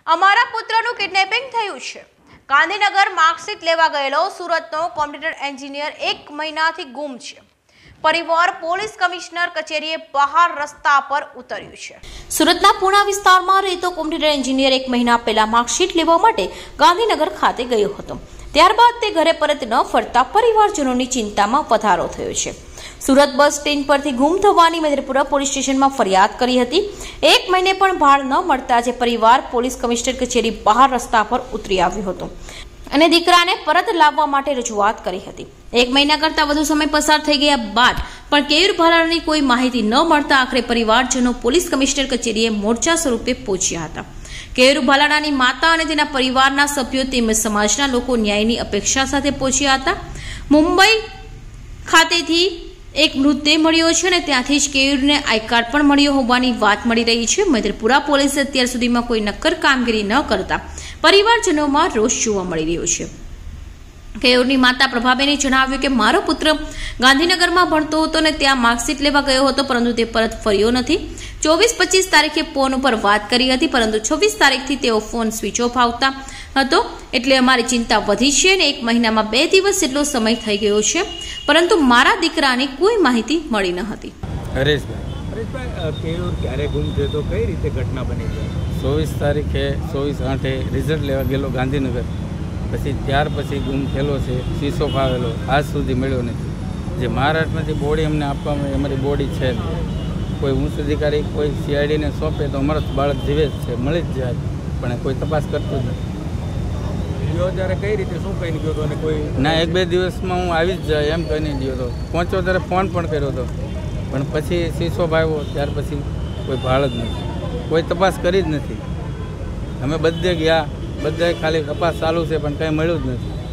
અમારા પુત્રનું કિડનેપિંગ થયું છે। ગાંધીનગર માર્કશીટ લેવા ગયેલો સુરતનો કોમ્પ્યુટર એન્જિનિયર 1 મહિનાથી ગુમ છે। પરિવાર પોલીસ કમિશનર કચેરીએ બહાર રસ્તા પર ઉતર્યું છે। સુરતના પૂણા વિસ્તારમાં રહેતો કોમ્પ્યુટર એન્જિનિયર 1 મહિના પહેલા માર્કશીટ લેવા માટે ગાંધીનગર ખાતે ગયો હતો। ત્યારબાદ તે ઘરે પરત ન ફરતા પરિવારજનોની ચિંતામાં વધારો થયો છે। સુરત બસ સ્ટેન્ડ પરથી ગુમ થવાની મધેપુરા પોલીસ સ્ટેશનમાં ફરિયાદ કરી હતી। 1 મહિને પણ ભાળ ન મળતા જે પરિવાર પોલીસ કમિશનર કચેરી બહાર રસ્તા પર ઉતરી આવ્યો હતો અને દીકરાને પરત લાવવા માટે રજૂઆત કરી હતી। 1 મહિના કરતા વધુ સમય પસાર થઈ ગયા બાદ પણ કેયુર ભાલાળાની કોઈ માહિતી ન મળતા આખરે પરિવારજનો પોલીસ કમિશનર કચેરીએ મોરચા સ્વરૂપે પહોંચ્યા હતા। કેયુર ભાલાળાની માતા અને તેના પરિવારના સભ્યો તેમજ સમાજના લોકો ન્યાયની અપેક્ષા સાથે પહોંચ્યા હતા। મુંબઈ ખાતેથી એક મૃતદેહ મળ્યો છે અને ત્યાંથી જ કેયુરને આઈ કાર્ડ પણ મળ્યો હોવાની વાત મળી રહી છે। મધેપુરા પોલીસે અત્યાર સુધીમાં કોઈ નક્કર કામગીરી ન કરતા પરિવારજનોમાં રોષ જોવા મળી રહ્યો છે। કેયુરની માતા પ્રભાબેને જણાવ્યું કે મારો પુત્ર ગાંધીનગરમાં ભણતો હતો અને ત્યાં માર્કશીટ લેવા ગયો હતો, પરંતુ તે પરત ફર્યો નથી। 24-25 તારીખે ફોન ઉપર વાત કરી હતી, પરંતુ 26 તારીખથી તેઓ ફોન સ્વિચ ઓફ આવતા હતો, એટલે અમારી ચિંતા વધી છે અને 1 મહિનામાં 2 દિવસ જેટલો સમય થઈ ગયો છે, પરંતુ મારા દીકરાની કોઈ માહિતી મળી ન હતી। હરેશભાઈ, કેયુર ક્યારે ગુમ થયો તો કઈ રીતે ઘટના બની છે? 24 તારીખે 24/8 રિઝલ્ટ લેવા ગયેલો ગાંધીનગર, પછી ત્યાર પછી ગુમ થયેલો છે। શીશો ફાવેલો આજ સુધી મળ્યો નથી। જે મહારાષ્ટ્રમાંથી બોડી અમને આપવામાં અમારી બોડી છે, કોઈ ઉચ્ચ અધિકારી કોઈ સીઆઈડીને સોંપે તો અમારો બાળક જીવે જ છે, મળી જ જાય, પણ કોઈ તપાસ કરતું જ નથી। ગયો ત્યારે કઈ રીતે શું કહીને ગયો હતો અને કોઈ ના 1-2 દિવસમાં હું આવી જ જાય એમ કહીને ગયો હતો। પહોંચ્યો ત્યારે ફોન પણ કર્યો હતો, પણ પછી શીશો ભાવ્યો ત્યાર પછી કોઈ ભાળ જ નથી, કોઈ તપાસ કરી જ નથી। અમે બધે ગયા, બધે ખાલી તપાસ ચાલુ છે પણ કંઈ મળ્યું જ નથી।